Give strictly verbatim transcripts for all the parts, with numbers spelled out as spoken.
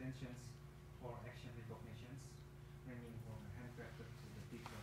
intentions for action recognitions, ranging from handcrafted to the digital.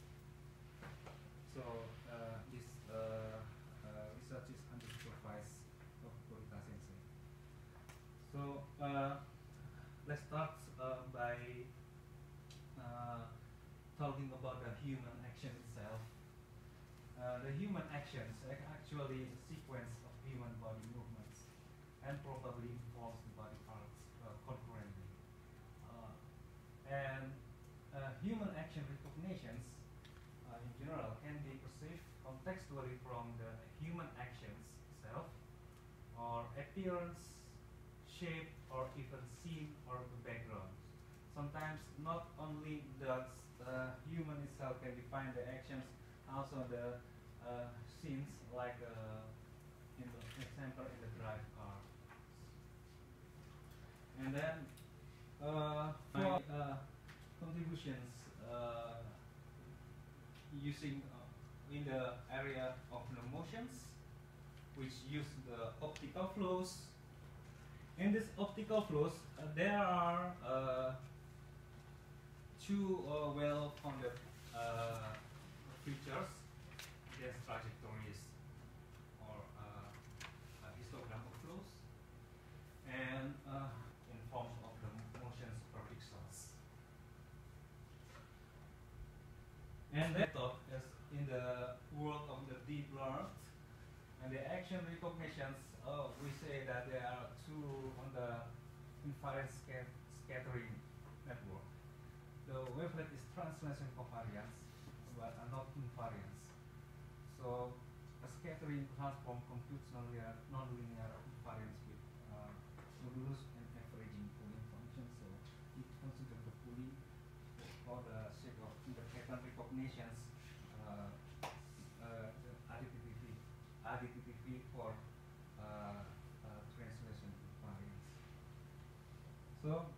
So uh, this uh, uh, research is under supervised of Gorita Sensei. So uh, let's start uh, by uh, talking about the human action itself. Uh, the human actions are actually a sequence of human body movements and probably involves the body parts uh, concurrently. Uh, and uh, human action recognitions uh, in general can be perceived contextually from the human actions itself, or appearance, shape, or even scene or the background. Sometimes not only does the human itself can define the actions, also the uh, scenes, like uh, in the example in the drive car. And then uh, for uh, contributions uh, using uh, in the area of the motions, which use the optical flows. In these optical flows, uh, there are uh, two uh, well-founded uh, features. There's trajectories or uh, uh, histogram of flows, and uh, in forms of the motion superpixels. And that thought is in the world of the deep learned and the action recognitions. Oh, we say that there are two on the inference scat scattering network. The wavelet is translation covariance, but are not invariance. So a scattering transform computes nonlinear, nonlinear invariance with uh, modulus and averaging pooling function. So it considers the pooling for the sake of the pattern recognitions, uh, uh, the additivity, additivity for uh, uh, translation invariance. So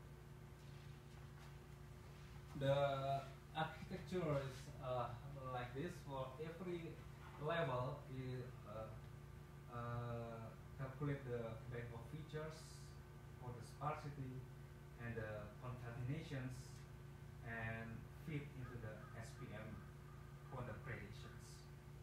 the architecture is uh, like this. For every level, we uh, uh, calculate the bank of features for the sparsity and the concatenations and fit into the S P M for the predictions.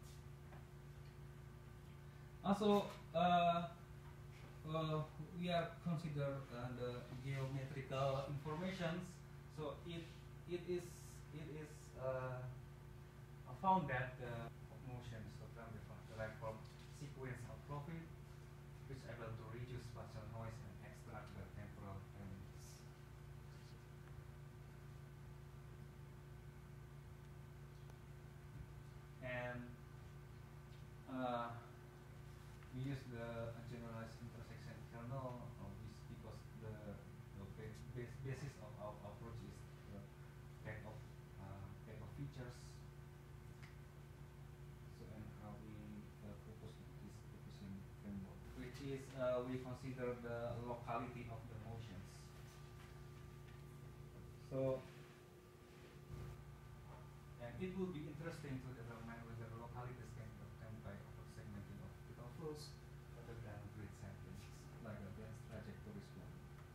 Also, uh, uh, we are consider uh, the geometrical informations. So it it is it is uh, found that the motions of derived from sequence of profit, which is able to reduce spatial noise and extract the temporal elements. And uh, we use the generalized intersection kernel of this because the, the base, basis of our approach is the pack of uh, pack of features. So and how we uh, propose this focusing framework, which is uh, we consider the locality of the motions. So and it will be interesting to determine whether localities can be obtained by segmenting of optical flows rather than grid sampling, like a dense trajectories one.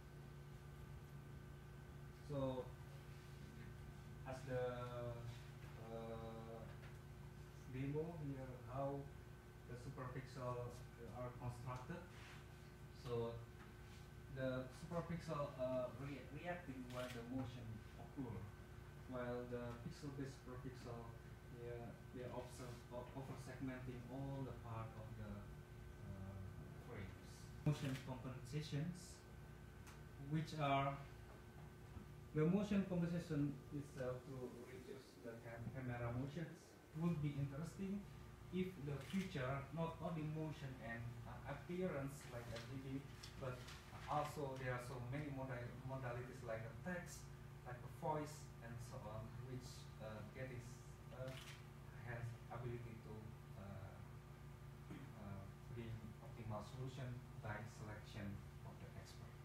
So, as the uh, demo here, how the superpixels are constructed. So, the superpixel uh, re reacting when the motion occurs, while the pixel-based superpixel, yeah, they are over segmenting all the part of the uh, frames. Motion compensations, which are the motion compensation itself to reduce the cam camera motions, would be interesting if the feature not only motion and uh, appearance like a three D, but also there are so many modal modalities like a text, like a voice, and so on, which uh, getting uh, has ability to uh, uh, bring optimal solution by selection of the experts.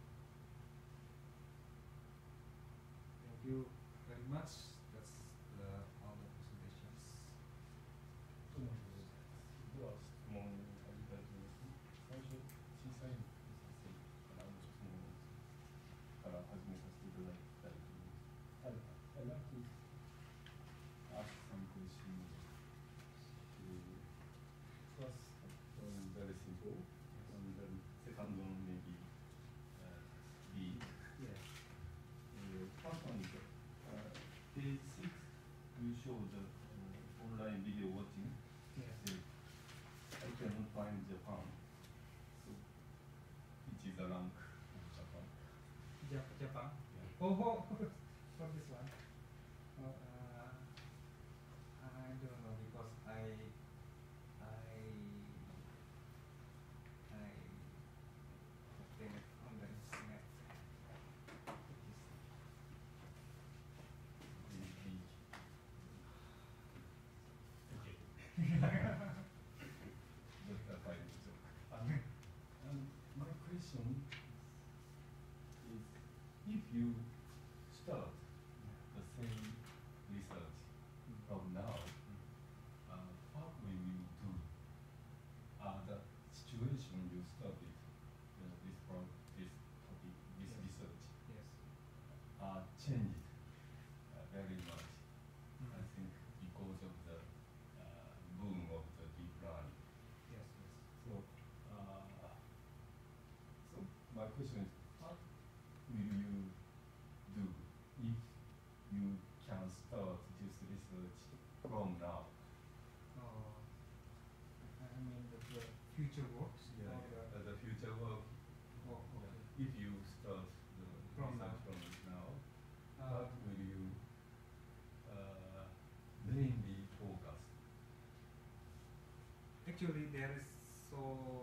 Thank you very much. That's the, all the presentations. the uh, online video watching, Yes. still I cannot find Japan. So, which is the rank of Japan? Jap Japan. Yeah. Oh, oh for this one. Oh, uh, I don't know because I I I obtained it on the internet. But uh, fine, so, um, um, my question is, if you start the same research from now, uh, what will you do? Uh, the situation you started uh, this from this topic, this Yes. research, Yes. uh, changed uh, very much. Mm. I think because of the uh, boom of the deep learning. Yes. Yes. So, uh, so my question is, what will you do if you can start this research from now? Oh, I I mean the, the future works. Yeah, or yeah. the- Uh, the future work. Oh, Yeah. okay. If you start the From research now. from now, Uh, what will you uh, mainly focus? Actually, there is so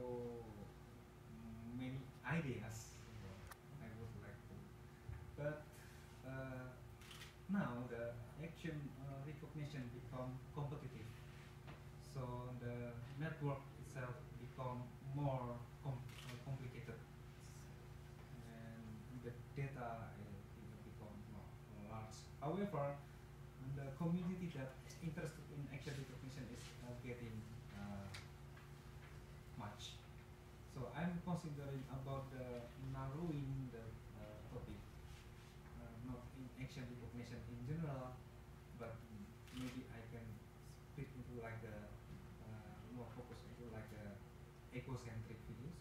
many ideas I would like to, but uh, now the action uh, recognition become competitive, so the network itself become more com uh, complicated, and the data uh, it become more large. However, the community that interested in action recognition is uh, getting uh, much. So I'm considering about the narrowing the uh, topic, uh, not in action recognition in general, but maybe I can split into like the uh, more focus into like the ecocentric videos.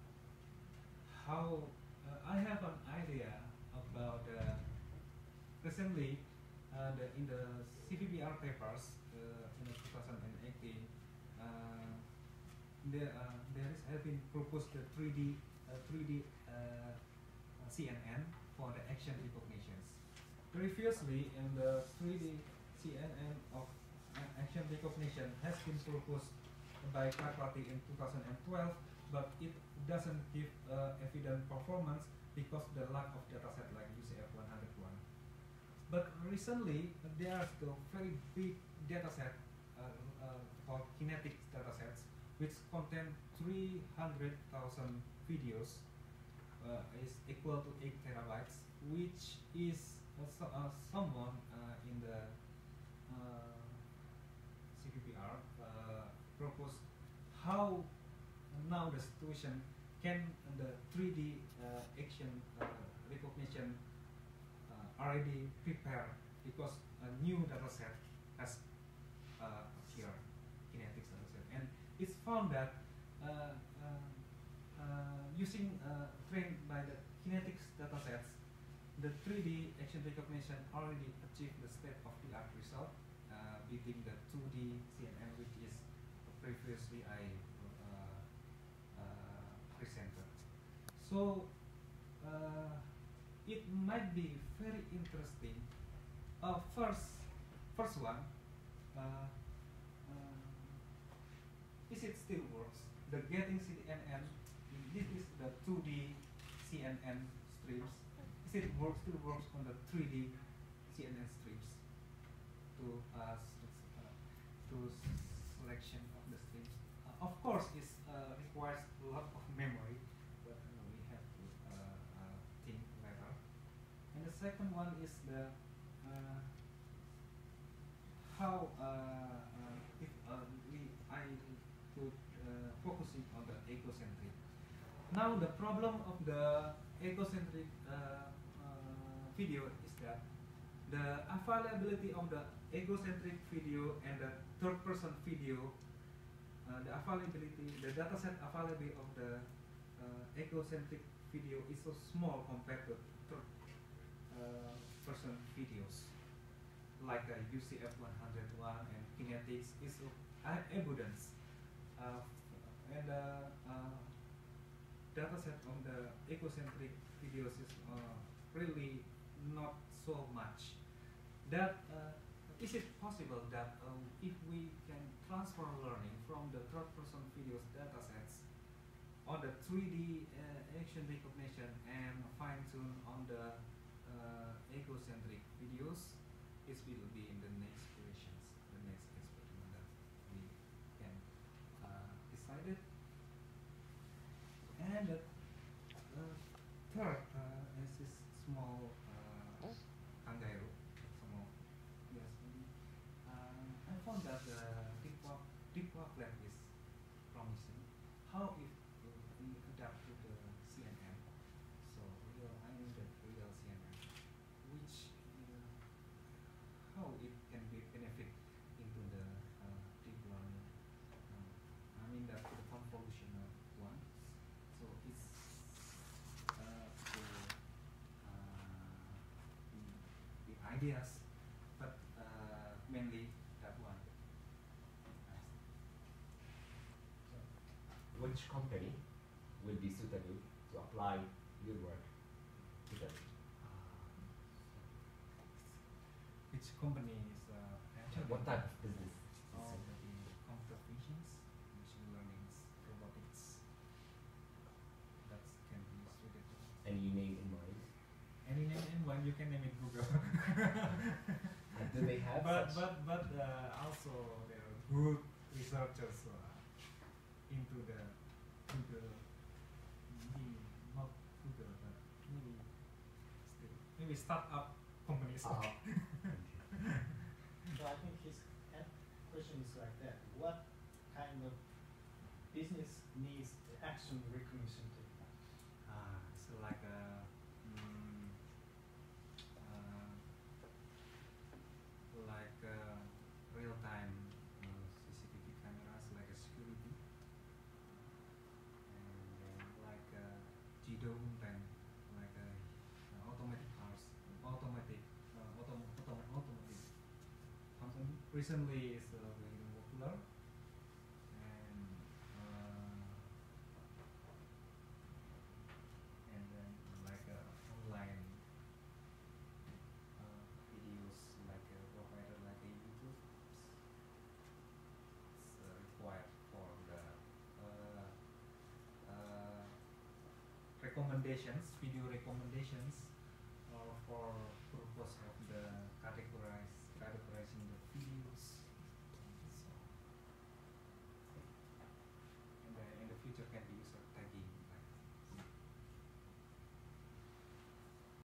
How uh, I have an idea about uh, recently uh, the, in the C V P R papers uh, in two thousand eighteen. Uh, there, uh, there is have been proposed the three D uh, three D uh, C N N for the action recognitions. Previously, in the three D C N N of uh, action recognition has been proposed by Karpati in two thousand twelve, but it doesn't give uh, evident performance because the lack of dataset like U C F one oh one. But recently, there are still very big dataset uh, uh, called kinetic datasets, which contain three hundred thousand videos, uh, is equal to eight terabytes, which is uh, so, uh, someone uh, in the uh, C V P R uh, proposed how now the situation can the three D uh, action uh, recognition uh, already prepared because a new dataset has uh, appeared, kinetics dataset, and it's found that uh, uh, uh, using uh, trained by the kinetics datasets, the three D action recognition already achieved the state-of-the-art result, uh, beating the two D C N N, which is previously I uh, uh, presented. So uh, it might be very interesting. Uh, first, first one, uh, uh, is it still works? The getting C N N, this is the two D C N N streams. Is it works still works on the three D C N N streams to uh, uh, to selection of the streams? Uh, of course, it uh, requires a lot of memory, but uh, we have to uh, uh, think later. And the second one is the uh, how uh, uh, if uh, we I could uh, focusing on the ecocentric. Now the problem of the ecocentric uh, uh, video is that the availability of the egocentric video and the third person video, uh, the availability, the dataset availability of the uh, egocentric video is so small compared to third uh, person videos. like a U C F one hundred one and Kinetics is uh, evidence. Uh, and uh, uh, dataset on the egocentric videos is uh, really not so much. That uh, is it possible that uh, if we can transfer learning from the third person videos datasets on the three D uh, action recognition and fine tune on the uh, egocentric videos, it will be in the next questions, the next experiment that we can uh, decide it. And the uh, third uh, is this small uh, kangaroo, small, yes, maybe. Uh, I found that the deep work, deep work lab is promising. How if uh, we adapt to the C N N? So real, I mean the real C N N, which uh, how it can be benefit into the uh, deep learning. Um, I mean that the convolutional one. So it's uh, for uh, the, the ideas, but uh, mainly that one. Which company will be suitable to apply your work to them? Which company is uh, actually What type of business? Oh, is it? maybe computer visions, machine learning, robotics. That can be suited to. Any name in mind? Any name in mind, you can name it Google. And do they have but such? but but uh, also there are good researchers uh, into the Google, maybe not Google, but maybe still maybe startup companies. Uh-huh. So I think his uh, question is like that. What kind of business needs the action recognition technology? Ah, so like a mm, uh, like uh, real-time uh, C C T V cameras, like a security, and then like uh, Jido Unten, like a uh, automatic cars, automatic, uh, autom autom automotive company. Recently, it's uh, very popular, and uh, and then like uh, online uh, videos like a provider like a YouTube. It's uh, required for the uh, uh, recommendations, video recommendations